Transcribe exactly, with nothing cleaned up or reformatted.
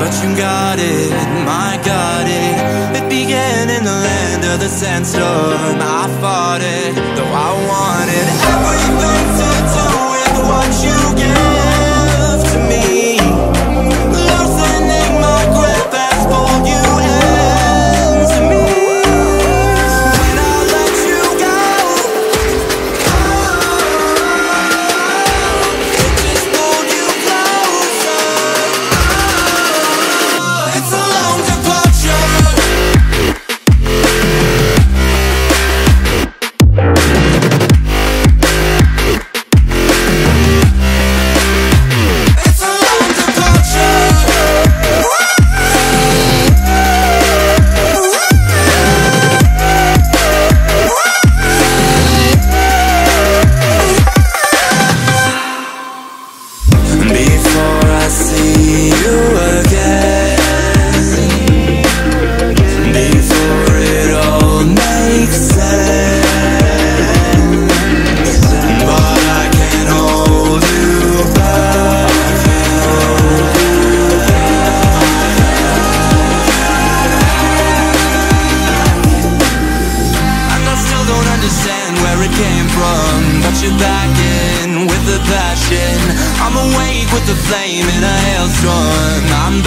but you got it, my got it. It began in the land of the sandstorm. I fought it, though I wanted everything to do with what you give to me. Loosening my grip as pulled you into me. When I let you go, oh, it just pulled you closer. Oh, it's a long departure. It's a long departure. Before I see you again, before it all makes sense, but I can't hold you back. And I still don't understand where it came from, but you're back in with the passion. I'm awake with the flame in a hailstorm. I'm